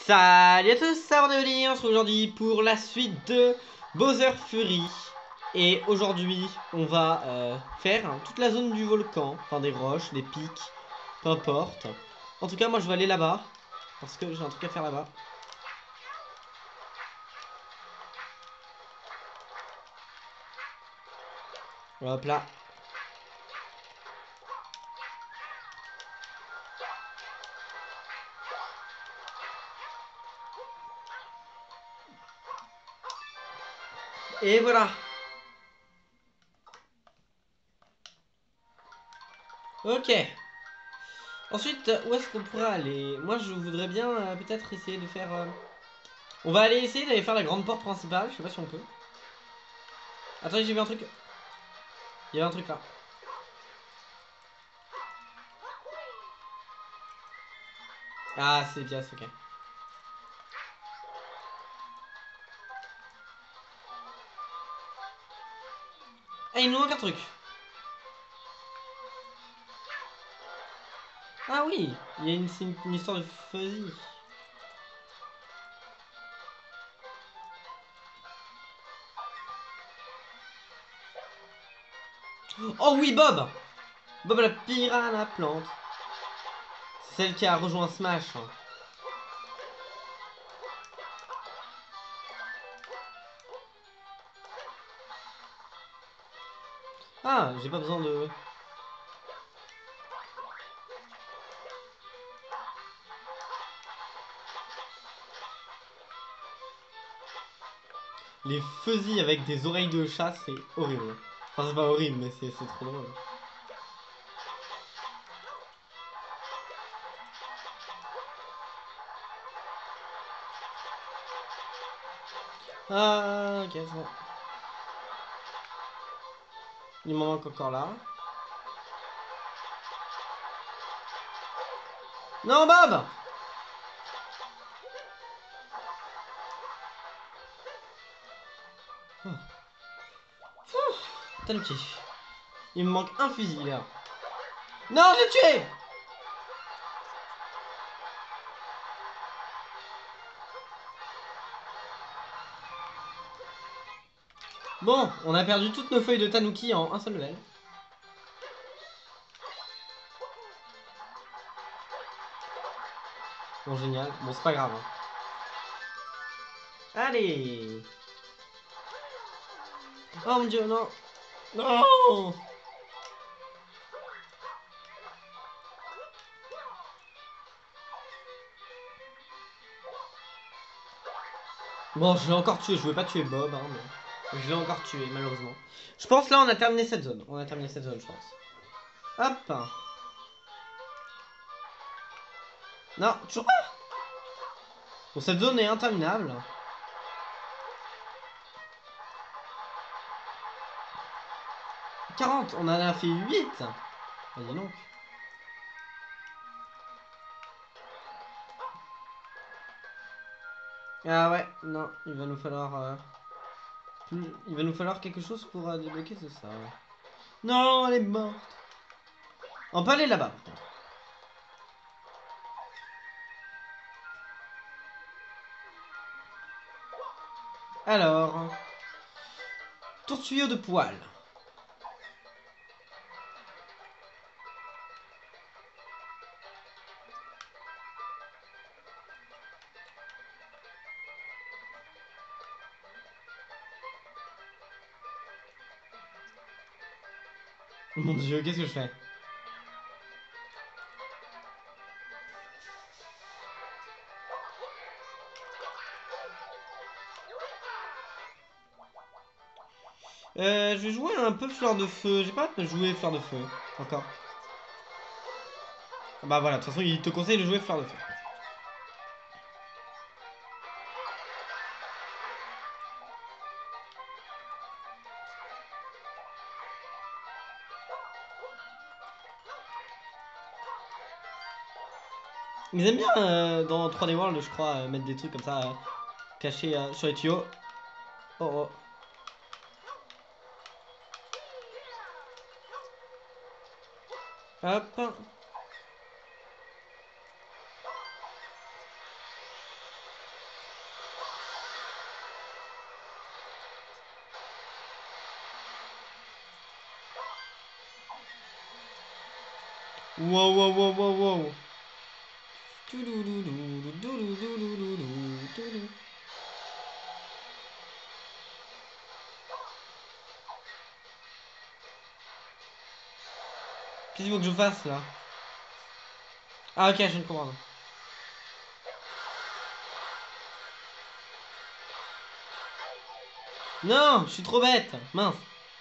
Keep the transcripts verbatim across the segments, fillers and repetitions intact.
Salut à tous, c'est Arnaud, on se retrouve aujourd'hui pour la suite de Bowser Fury. Et aujourd'hui, on va euh, faire hein, toute la zone du volcan, enfin des roches, des pics, peu importe. En tout cas, moi je vais aller là-bas, parce que j'ai un truc à faire là-bas. Hop là. Et voilà. Ok. Ensuite, où est-ce qu'on pourrait aller? Moi, je voudrais bien euh, peut-être essayer de faire... euh, On va aller essayer d'aller faire la grande porte principale, je sais pas si on peut. Attendez, j'ai vu un truc. Il y avait un truc là. Ah, c'est bien, ok. Ah, il nous manque un truc. Ah oui, il y a une, une, une histoire de fuzzy. Oh oui, Bob Bob la piranha plante. C'est celle qui a rejoint Smash. Ah, j'ai pas besoin de... Les fuzzy avec des oreilles de chat, c'est horrible. Enfin, c'est pas horrible, mais c'est trop drôle. Ah, ok, c'est bon. Il m'en manque encore là. Non, Bob oh. Tanuki. Il me manque un fusil, là. Non, je l'ai tué. Bon, on a perdu toutes nos feuilles de Tanuki en un seul level. Bon, génial. Bon, c'est pas grave. Hein. Allez. Oh mon dieu, non. Non. Bon, je l'ai encore tué. Je voulais pas tuer Bob, hein, mais je l'ai encore tué, malheureusement. Je pense là, on a terminé cette zone. On a terminé cette zone, je pense. Hop. Non, toujours pas. Bon, cette zone est interminable. quarante, on en a fait huit. Ah, dis donc. Ah ouais, non, il va nous falloir... Euh, plus... Il va nous falloir quelque chose pour euh, débloquer, c'est ça. Ouais. Non, elle est morte. On peut aller là-bas, par contre. Alors... Tour tuyau de poil. Mon dieu, qu'est-ce que je fais? Euh, je vais jouer un peu fleur de feu. J'ai pas joué fleur de feu. Encore. Bah voilà, de toute façon, il te conseille de jouer fleur de feu. Ils aiment bien euh, dans trois D World, je crois, euh, mettre des trucs comme ça, euh, cachés euh, sur les tuyaux. Oh oh. Hop. Wow, wow, wow, wow, wow. Qu'est-ce qu'il faut que je fasse là? Ah ok, je viens de comprendre. Non, je suis trop bête. Mince.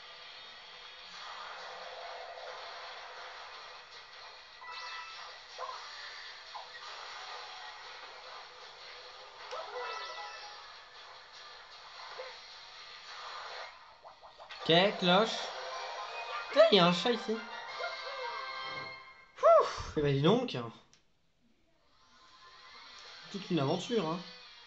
Ok, cloche. Putain, il y a un chat ici. Ouf, et bah dis donc. Toute une aventure, hein.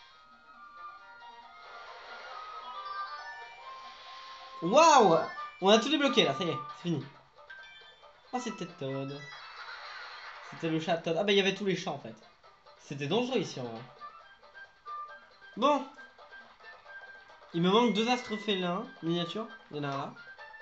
Waouh! On a tout débloqué là, ça y est, c'est fini. Ah, c'était Todd. C'était le chat Todd. Ah bah il y avait tous les chats en fait. C'était dangereux ici en vrai. Bon. Il me manque deux astres félins miniatures. Il y en a un là.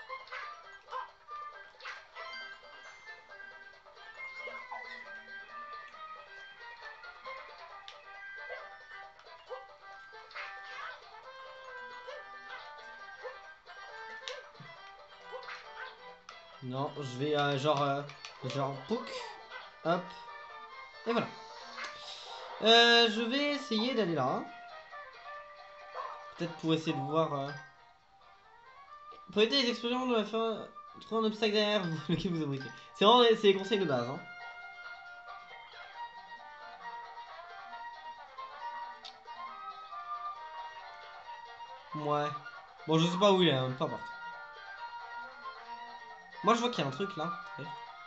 Non, je vais euh, genre... Euh, genre... Pouk. Hop. Et voilà. Euh, je vais essayer d'aller là. Peut-être pour essayer de voir... Euh... Pour éviter les explosions de la fin... Trouver un obstacle derrière vous, lequel vous abritez. C'est vraiment c'est les conseils de base. Hein. Ouais. Bon, je sais pas où il est, hein, peu importe. Moi, je vois qu'il y a un truc là. Ouais.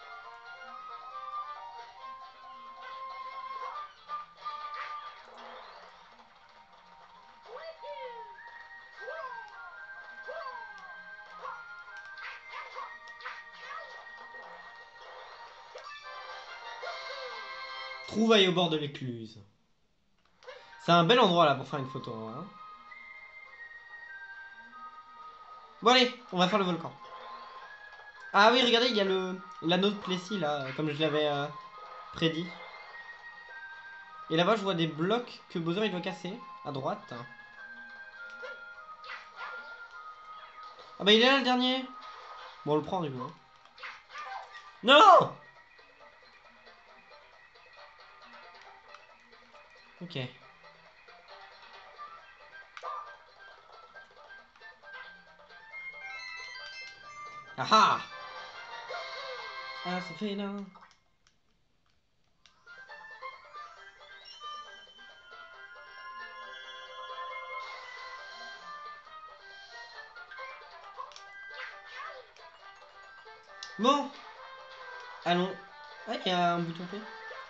Trouvaille au bord de l'écluse. C'est un bel endroit là pour faire une photo. Hein. Bon allez, on va faire le volcan. Ah oui, regardez, il y a le l'anneau de Plessis là, comme je l'avais euh, prédit. Et là-bas, je vois des blocs que Bowser il doit casser à droite. Ah bah il est là le dernier. Bon, on le prend du coup. Hein. Non. Ok. Ah ah. Ah, ça fait là. Bon. Allons. Ah, il y a un bouton P.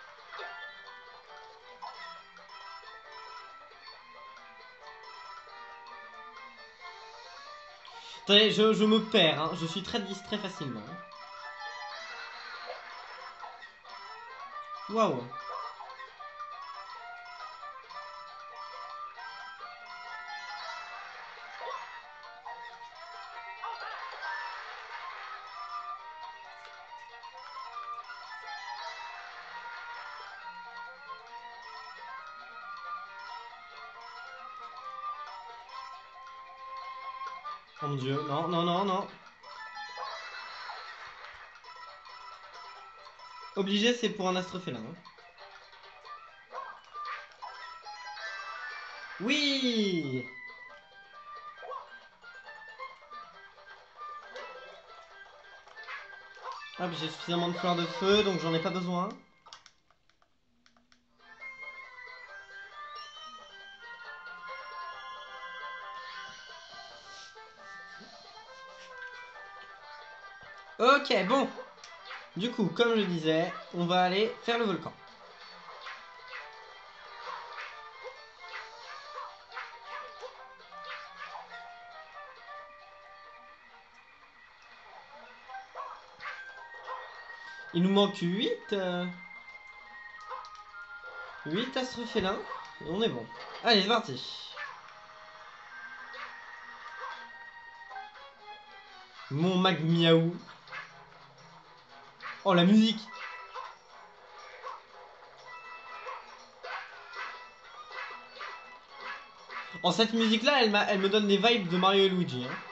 Attendez, je, je me perds, hein. Je suis très distrait facilement. Waouh. Oh mon dieu, non, non, non, non. Obligé, c'est pour un astrofélin. Hein. Oui. Hop, j'ai suffisamment de fleurs de feu, donc j'en ai pas besoin. Ok, bon. Du coup, comme je disais, on va aller faire le volcan. Il nous manque huit. Euh... huit astrofélins. Et on est bon. Allez, c'est parti. Mon mag miaou. Oh, la musique. En cette musique là, elle, m'a- elle me donne des vibes de Mario et Luigi. Hein.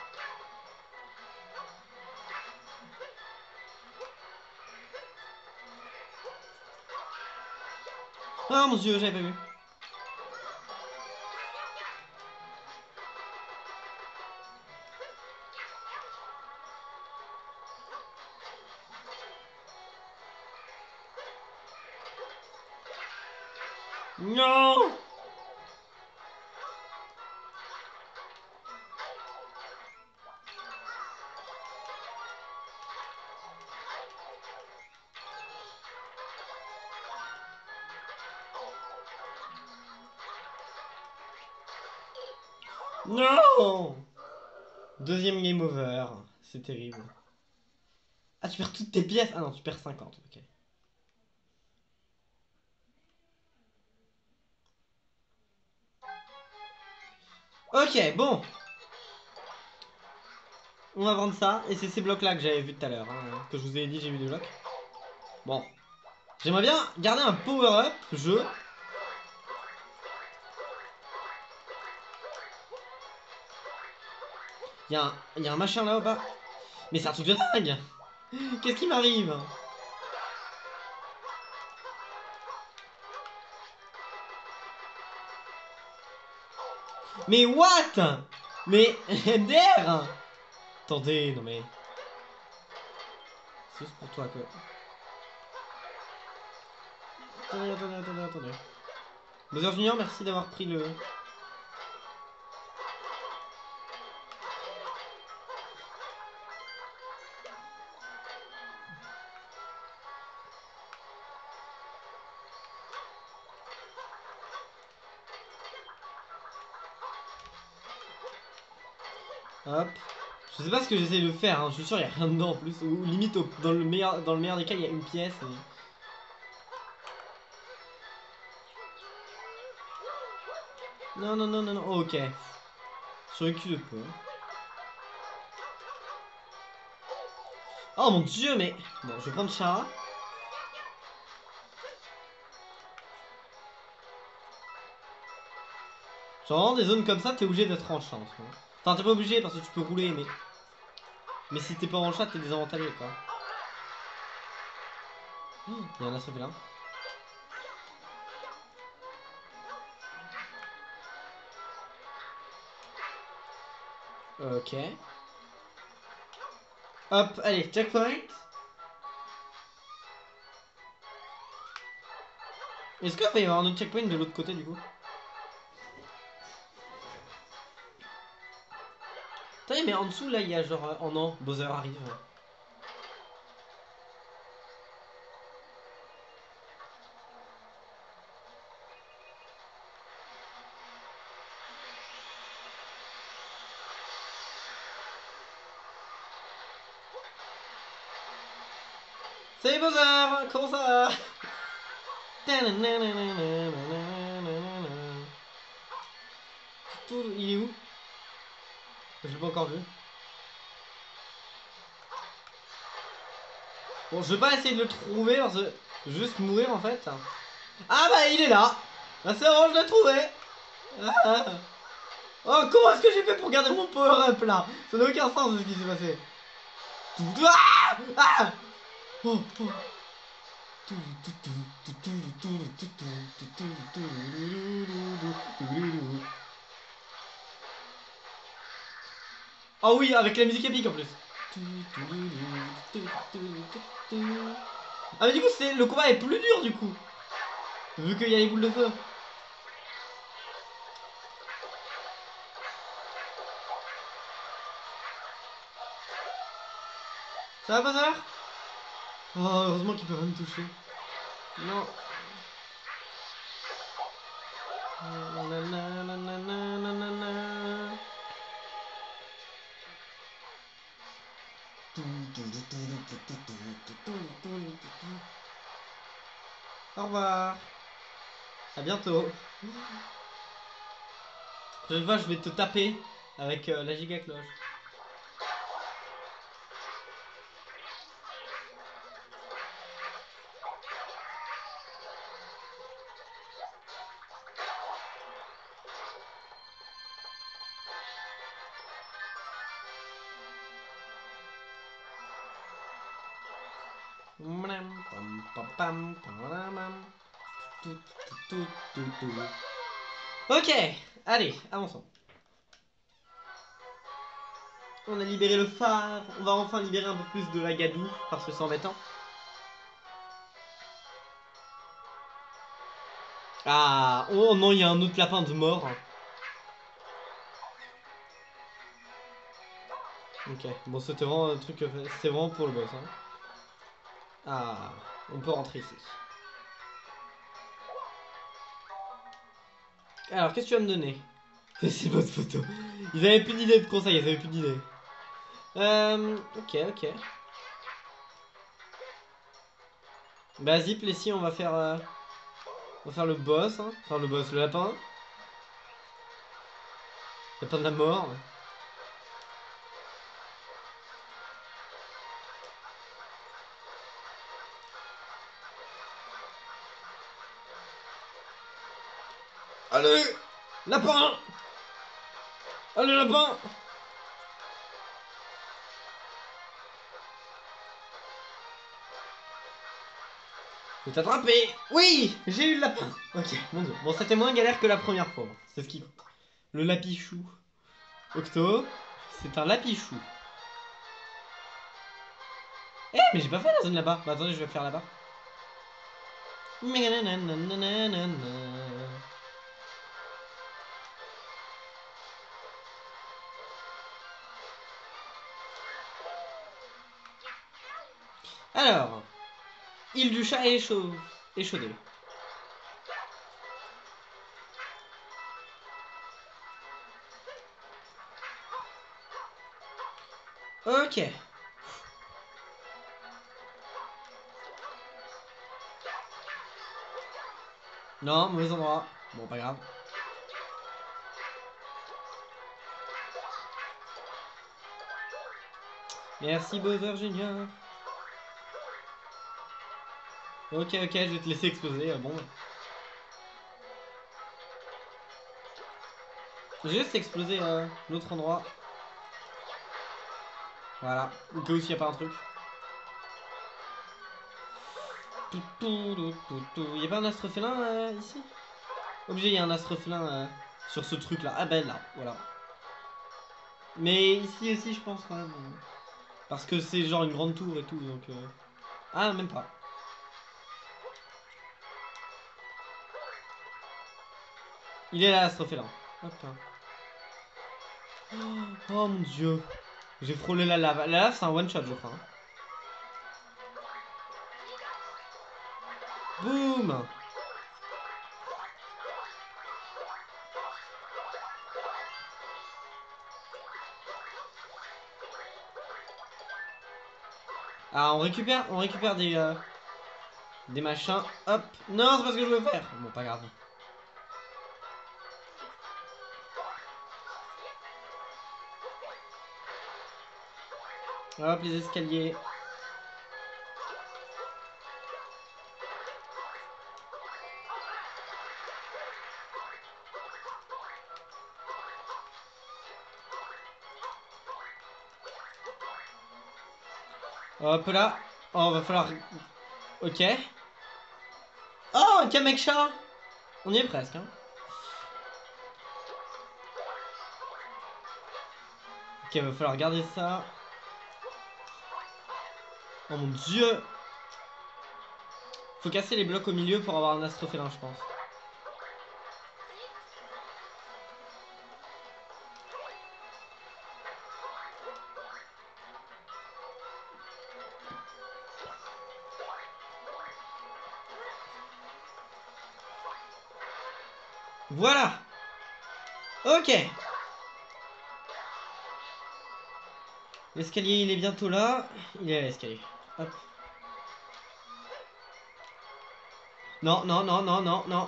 Ah mon dieu, j'avais pas vu. Non. Non. Deuxième game over. C'est terrible. Ah, tu perds toutes tes pièces? Ah non, tu perds cinquante. Ok. Ok, bon. On va vendre ça. Et c'est ces blocs là que j'avais vu tout à l'heure. Hein, que je vous ai dit, j'ai vu des blocs. Bon. J'aimerais bien garder un power-up jeu. Il y, a un... y a un machin là-haut bas. Mais c'est un truc de dingue. Qu'est-ce qui m'arrive? Mais what? Mais M D R. Attendez, non mais... C'est juste pour toi que... Attendez, attendez, attendez, attendez. Bowser Junior, merci d'avoir pris le... Hop. Je sais pas ce que j'essaie de faire, hein. Je suis sûr il y a rien dedans en plus. Ou limite, au... dans, le meilleur... dans le meilleur des cas, il y a une pièce. Et... Non, non, non, non, non. Oh, ok. Sur le cul de peu. Oh mon dieu, mais... Bon, je vais prendre Chara. Genre, des zones comme ça, t'es obligé d'être en chat en ce moment. Enfin, t'es pas obligé parce que tu peux rouler, mais... Mais si t'es pas en chat, t'es désavantagé, quoi. Oh, il y en a sauvé là. Ok. Hop, allez, checkpoint. Est-ce qu'il va y avoir un autre checkpoint de l'autre côté, du coup? Attendez, mais en dessous, là, il y a genre... euh, Oh non, Bowser arrive. Salut Bowser! Comment ça va? Il est où? Je l'ai pas encore vu. Bon, je vais pas essayer de le trouver parce que je vais juste mourir en fait. Ah bah il est là. Bah c'est bon, je l'ai trouvé. Ah. Oh, comment est-ce que j'ai fait pour garder mon power-up là? Ça n'a aucun sens de ce qui s'est passé. Ah, ah. Oh, oh. Ah oui, avec la musique épique en plus. Ah mais du coup c'est le combat est plus dur du coup. Vu qu'il y a les boules de feu. Ça va Bazar? Oh heureusement qu'il peut pas me toucher. Non. Au revoir. À bientôt. La prochaine fois, je vais te taper avec euh, la giga cloche. Ok, allez, avançons. On a libéré le phare. On va enfin libérer un peu plus de la gadoue parce que c'est embêtant. Ah, oh non, il y a un autre lapin de mort. Ok, bon, c'était vraiment un truc. C'était vraiment pour le boss. Hein. Ah, on peut rentrer ici. Alors, qu'est-ce que tu vas me donner? C'est votre photo. Ils avaient plus d'idées de conseils, ils avaient plus d'idées. Euh, ok, ok. Vas-y, Plessis, on va faire... Euh, on va faire le boss. Hein. Enfin, le boss, le lapin. Lapin de la mort. Allez, lapin. Allez, lapin. Je vais t'attraper. Oui, j'ai eu le lapin. Ok, mon dieu. Bon, c'était moins galère que la première fois. C'est ce qui compte. Le lapichou. Octo, c'est un lapichou. Eh, mais j'ai pas fait la zone là-bas. Bah, attendez, je vais faire là-bas. Alors, île du chat échau... échaudée. Ok. Non, mauvais endroit. Bon, pas grave. Merci Bowser Junior. Ok, ok, je vais te laisser exploser. Bon. J'ai juste explosé euh, l'autre endroit. Voilà. Au cas où s'il n'y a pas un truc. Il n'y a pas un astrofélin euh, ici? Obligé, il y a un astrofélin euh, sur ce truc là. Ah ben là, voilà. Mais ici aussi, je pense quand même. Euh, parce que c'est genre une grande tour et tout, donc. Euh... Ah, même pas. Il est là, l'astrofélin. Hop. Oh, oh mon dieu. J'ai frôlé la lave. La lave, c'est un one shot, je crois. Hein. Boum. Ah, on récupère, on récupère des, euh, des machins. Hop. Non, c'est pas ce que je veux faire. Bon, pas grave. Hop, les escaliers. Hop là. Oh, va falloir... Ok. Oh, un Kameksha. On y est presque, hein. Ok, va falloir garder ça. Oh mon dieu. Faut casser les blocs au milieu pour avoir un astrofélin, je pense. Voilà. Ok. L'escalier, il est bientôt là. Il est à l'escalier. Hop. Non, non, non, non, non, non.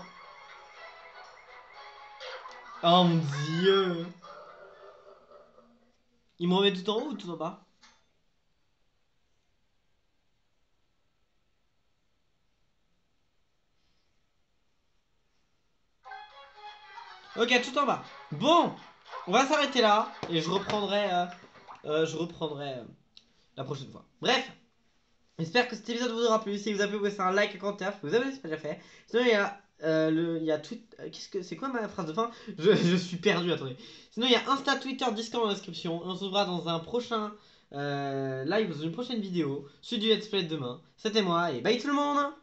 Oh mon dieu. Il me remet tout en haut ou tout en bas? Ok, tout en bas. Bon, on va s'arrêter là et je reprendrai, euh, euh, je reprendrai euh, la prochaine fois. Bref, J'espère que cet épisode vous aura plu. Si vous avez laissé un like, un commentaire, vous abonnez si c'est pas déjà fait. Sinon, il y a euh, le, il y a tout. euh, Qu'est-ce que c'est quoi ma phrase de fin? je, je suis perdu. Attendez. Sinon, il y a Insta, Twitter, Discord dans la description. On se retrouvera dans un prochain euh, live, dans une prochaine vidéo. Celui du Let's Play de demain. C'était moi et bye tout le monde.